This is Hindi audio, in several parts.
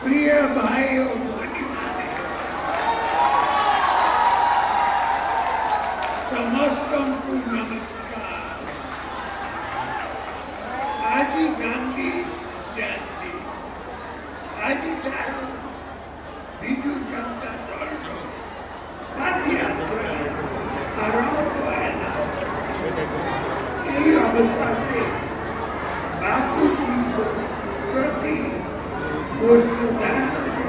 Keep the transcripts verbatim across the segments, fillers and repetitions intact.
प्रिय भाई और भौणी माने समस्त को नमस्कार। आज गांधी जयंती, आज तारो बीजू जनता दल पद यात्रा आरंभ होना। यही अवसर पे बापू जी को प्रति और श्रद्धांजलि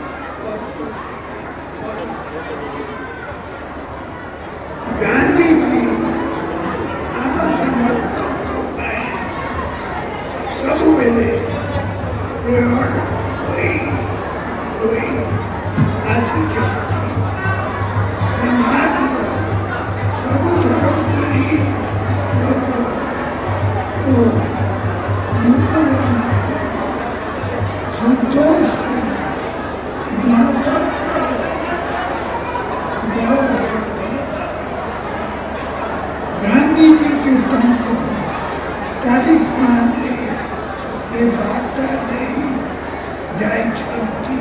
गांधी जी आम समस्त सब बेले प्रेरणा आसिचंती समाज सब धर्म गरीब लोग को संतोष गणतंत्र गांधी जी के तुमको चालीसमान ये वार्ता नहीं जाए छलती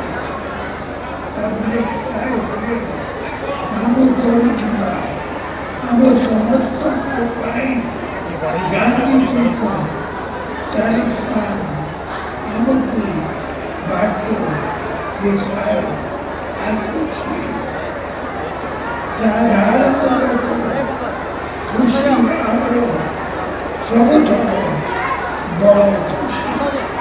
पब्लिक लाइफ में काम करूँगा। अब समस्त को पाई गांधी जी को चालीसमान हमको बाटो दिखाए खुशी साधारण लोग खुशी आमर सब बड़ खुशी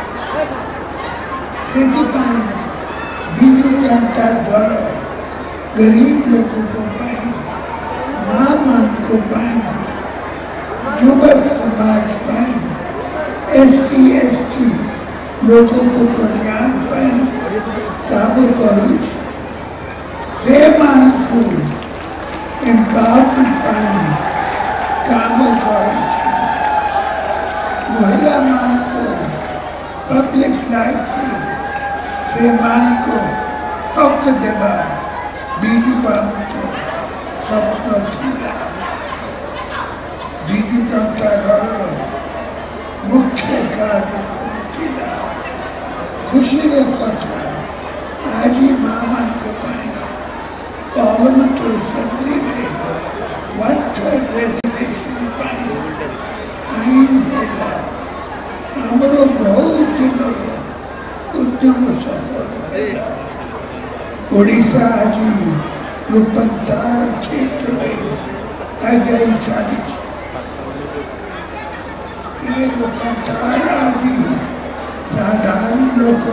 से बीजू जनता दल गरीब लोगों को पाई माँ मान को पाई युवक समाज पाई एस सी एस टी लोगों को कल्याण पाई काम करूँ से मान को एम्पावरमेंट पाई काम करूँ महिला मान को पब्लिक लाइफ में से मान को हक देवा बीजू बाबू तो स्वप्न थिला। बीजू जनता दल मुख्य कार्य थिला खुशी कथा आज ही माँ मान को पाई पार्लियामेंट असेंबली में वन थर्ड रेजर्वेशन पाई आईन है आमर बहुत दिन उद्यम सफल है। ओडिशा आज रूपांतर क्षेत्र में आगे चली ये रूपांतर आज साधारण लोग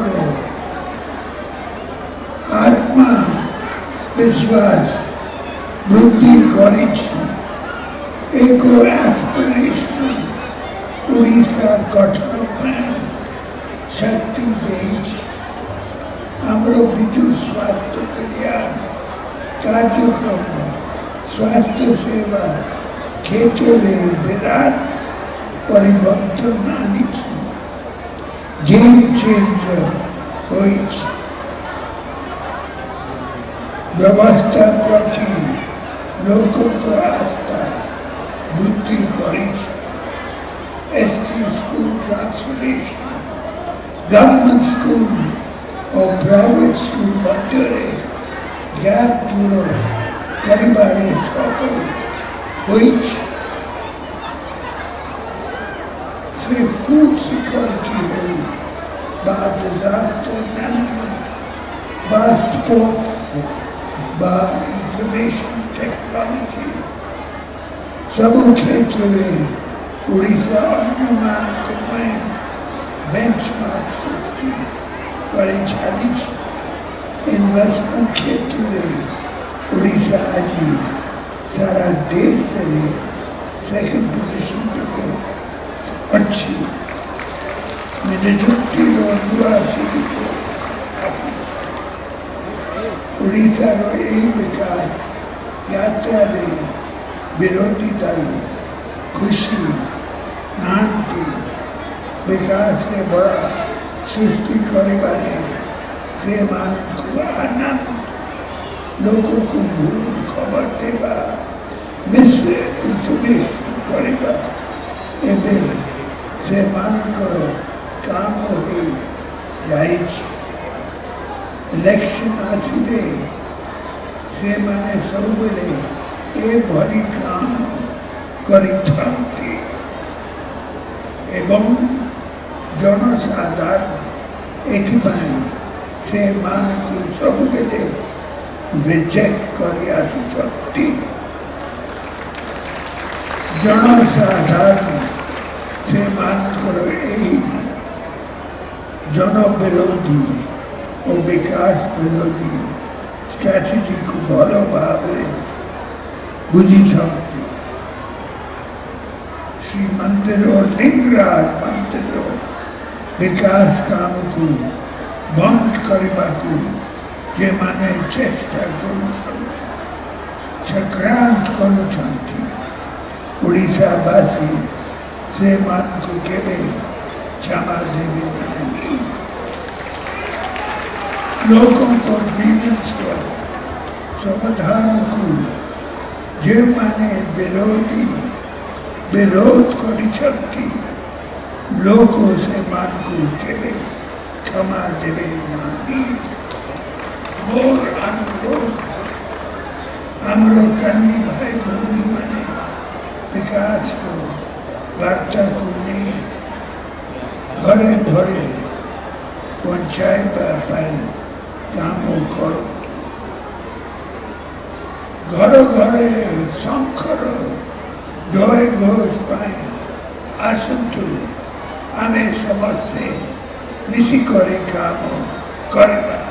आत्मा विश्वास वृद्धि कर एक एस्पिरेशन ओडिशा गठन शक्ति दे आमर विजु स्वास्थ्य कल्याण कार्यक्रम स्वास्थ्य सेवा क्षेत्र में विराट परिवर्तन आनी गेम चेंजर हो व्यवस्था प्रति लोगों को आस्था वृद्धि कर ST school transformation government school और प्राइवेट स्कूल मध्य गैप दूर करिबारे सफल होइछ। से फूड सिक्योरिटी हो बा डिजास्टर मैनेजमेंट बा स्पोर्ट्स बा इंफॉर्मेशन टेक्नोलॉजी सब क्षेत्र में उड़ीसा अन्य मान बेंचमार्क सृष्टि कर इन्वेस्टमेंट क्षेत्र में उड़ीसा आज सारा देश से सेकंड पोजीशन तक अच्छी निजुक्ति उड़ीसा रो यही विकास यात्रा में विरोधी दल खुशी नांति विकास ने बड़ा सृष्टि करे से मान को आनंद लोगों को भूल खबर देवा मिस इन्फॉर्मेशन करेगा एवं से मान करो काम हो जाए इलेक्शन आसिले से माने सब बेले ए भरी काम करिथांती एवं जनसाधारण एथिपाई से मान को सब बेले रिजेक्ट करी आसुछंती जनसाधारण से मान करो एही जन विरोधी और विकास विरोधी स्ट्रैटेजी को भलो भावे बुझी छंती श्री मंदिर और लिंगराज मंदिर विकास काम को बंद करने को जे माने चेष्टा करुछंती चक्रांत करुछंती ओडिशावासी से मान को केवे क्षमा देवे नहीं लोगों को ग्रीवेंस समाधान को जे माने विरोधी विरोध करिछंती लोगों से मान को केवे क्षमा देवे नहीं मोर अनुरोध हमरो कन्नी भाई भूमि माने विकास को वार्ता को नहीं घरे घरे पंचायत पर काम करो घर घरे शंकर जय घोष पाई आसतु आमे समस्ते मिसिक काम करवा।